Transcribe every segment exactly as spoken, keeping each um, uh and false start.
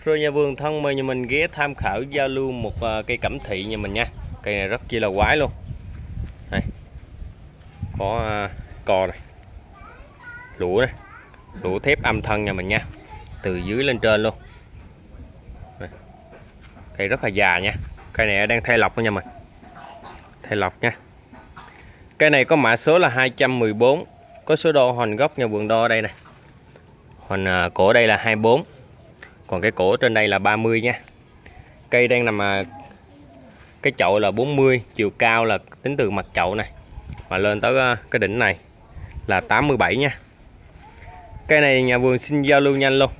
Rồi nhà vườn thân mời nhà mình ghé tham khảo giao lưu một uh, cây cẩm thị nhà mình nha. Cây này rất chi là quái luôn. Đây. Có uh, co này, lũa này, lũa thép âm thân nhà mình nha, từ dưới lên trên luôn. Đây. Cây rất là già nha. Cây này đang thay lọc nha mình, thay lọc nha. Cây này có mã số là hai trăm mười bốn, có số đo hoành gốc nhà vườn đo ở đây này. Hoành uh, cổ đây là hai mươi bốn, còn cái cổ trên đây là ba mươi nha. Cây đang nằm uh, cái chậu là bốn mươi, chiều cao là tính từ mặt chậu này mà lên tới uh, cái đỉnh này là tám mươi bảy nha. Cây này nhà vườn xin giao lưu nhanh luôn,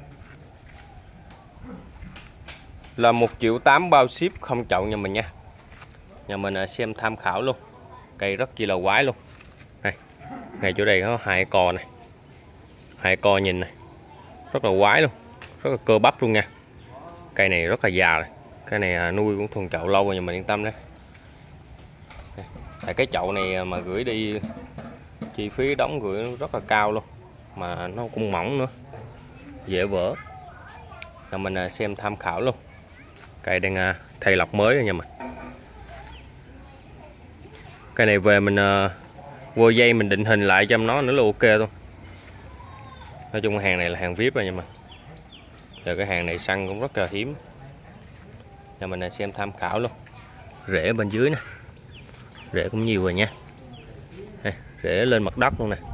là một triệu tám bao ship không chậu nhà mình nha. Nhà mình uh, xem tham khảo luôn. Cây rất chi là quái luôn. Này, ngay chỗ đây có hai cò này, hai co nhìn này, rất là quái luôn, rất là cơ bắp luôn nha. Cây này rất là già rồi. Cái này nuôi cũng thuần chậu lâu rồi, nhà mình yên tâm đấy. Tại cái chậu này mà gửi đi chi phí đóng gửi rất là cao luôn, mà nó cũng mỏng nữa, dễ vỡ. Nhà mình xem tham khảo luôn. Cây đang thay lọc mới rồi nha mình. Cái này về mình vô dây mình định hình lại cho nó nữa là ok luôn. Nói chung hàng này là hàng vê i pê rồi nha mình. Giờ cái hàng này săn cũng rất là hiếm. Nhà mình xem tham khảo luôn. Rễ bên dưới nè, rễ cũng nhiều rồi nha. Đây, rễ lên mặt đất luôn nè.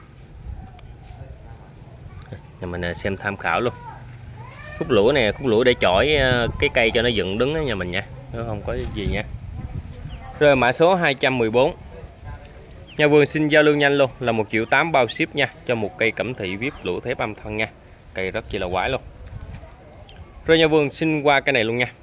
Nhà mình xem tham khảo luôn. Khúc lũa này, khúc lũa để chổi cái cây cho nó dựng đứng đó nhà mình nha, nó không có gì nha. Rồi mã số hai trăm mười bốn. Nhà vườn xin giao lưu nhanh luôn, là một triệu tám bao ship nha, cho một cây cẩm thị vê i pê lũa thép âm thân nha. Cây rất chi là quái luôn. Rồi nhà vườn xin qua cái này luôn nha.